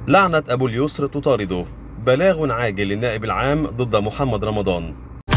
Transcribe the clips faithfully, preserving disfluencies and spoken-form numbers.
لعنة أبو اليسر تطارده، بلاغ عاجل للنائب العام ضد محمد رمضان.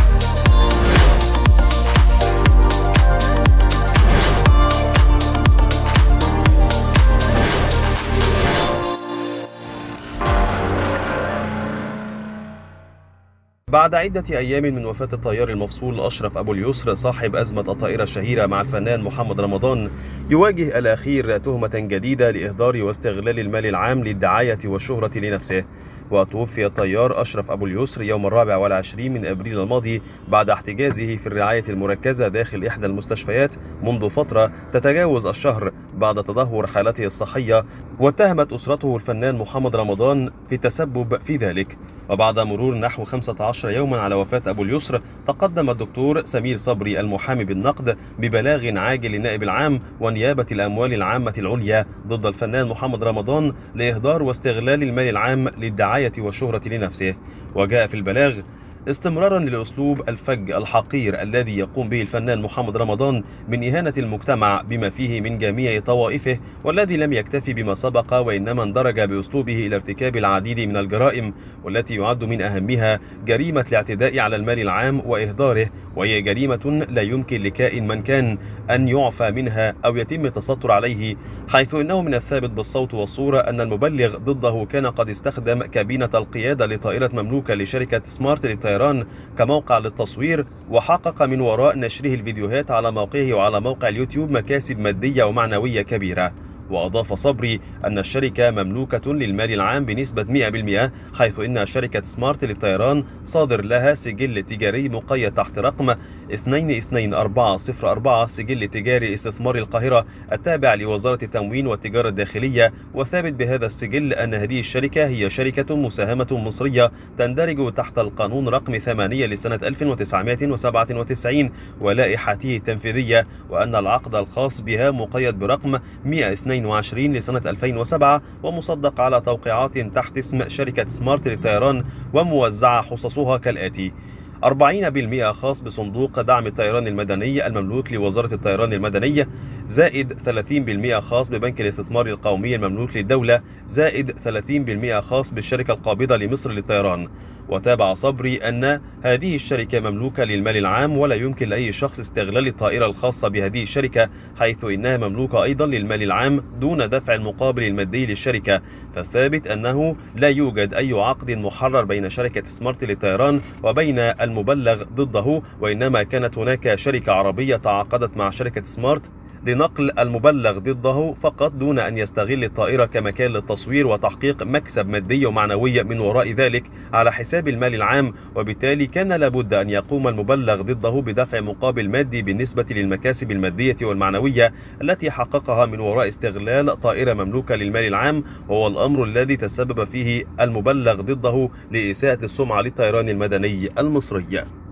بعد عدة أيام من وفاة الطيار المفصول أشرف أبو اليسر صاحب أزمة الطائرة الشهيرة مع الفنان محمد رمضان، يواجه الأخير تهمة جديدة لإهدار واستغلال المال العام للدعاية والشهرة لنفسه. وتوفي الطيار أشرف أبو اليسر يوم الرابع والعشرين من أبريل الماضي بعد احتجازه في الرعاية المركزة داخل إحدى المستشفيات منذ فترة تتجاوز الشهر بعد تدهور حالته الصحية، واتهمت أسرته الفنان محمد رمضان في التسبب في ذلك. وبعد مرور نحو خمسة عشر يوما على وفاة أبو اليسر، تقدم الدكتور سمير صبري المحامي بالنقد ببلاغ عاجل للنائب العام ونيابة الأموال العامة العليا ضد الفنان محمد رمضان لإهدار واستغلال المال العام للدعاية والشهرة لنفسه. وجاء في البلاغ استمرارا للأسلوب الفج الحقير الذي يقوم به الفنان محمد رمضان من إهانة المجتمع بما فيه من جميع طوائفه، والذي لم يكتفي بما سبق وإنما اندرج بأسلوبه إلى ارتكاب العديد من الجرائم، والتي يعد من أهمها جريمة الاعتداء على المال العام وإهداره، وهي جريمة لا يمكن لكائن من كان أن يعفى منها أو يتم التستر عليه، حيث إنه من الثابت بالصوت والصورة أن المبلغ ضده كان قد استخدم كابينة القيادة لطائرة مملوكة لشركة سمارت للطيران كموقع للتصوير، وحقق من وراء نشره الفيديوهات على موقعه وعلى موقع اليوتيوب مكاسب مادية ومعنوية كبيرة. وأضاف صبري أن الشركة مملوكة للمال العام بنسبة مئة بالمئة، حيث إن شركة سمارت للطيران صادر لها سجل تجاري مقيد تحت رقم اثنين اثنين أربعة صفر أربعة، سجل تجاري استثمار القاهرة التابع لوزارة التموين والتجارة الداخلية، وثابت بهذا السجل أن هذه الشركة هي شركة مساهمة مصرية تندرج تحت القانون رقم ثمانية لسنة ألف وتسعمائة وسبعة وتسعين ولائحته التنفيذية، وأن العقد الخاص بها مقيد برقم مئة واثنين وعشرين لسنة ألفين وسبعة ومصدق على توقيعات تحت اسم شركة سمارت للطيران، وموزعة حصصها كالآتي: أربعين بالمئة خاص بصندوق دعم الطيران المدني المملوك لوزارة الطيران المدنية، زائد ثلاثين بالمئة خاص ببنك الاستثمار القومي المملوك للدولة، زائد ثلاثين بالمئة خاص بالشركة القابضة لمصر للطيران. وتابع صبري أن هذه الشركة مملوكة للمال العام، ولا يمكن لأي شخص استغلال الطائرة الخاصة بهذه الشركة، حيث إنها مملوكة أيضا للمال العام دون دفع المقابل المادي للشركة. فالثابت أنه لا يوجد أي عقد محرر بين شركة سمارت للطيران وبين المبلغ ضده، وإنما كانت هناك شركة عربية تعاقدت مع شركة سمارت لنقل المبلغ ضده فقط دون أن يستغل الطائرة كمكان للتصوير وتحقيق مكسب مادي ومعنوي من وراء ذلك على حساب المال العام، وبالتالي كان لابد أن يقوم المبلغ ضده بدفع مقابل مادي بالنسبة للمكاسب المادية والمعنوية التي حققها من وراء استغلال طائرة مملوكة للمال العام، وهو الأمر الذي تسبب فيه المبلغ ضده لإساءة السمعة للطيران المدني المصري.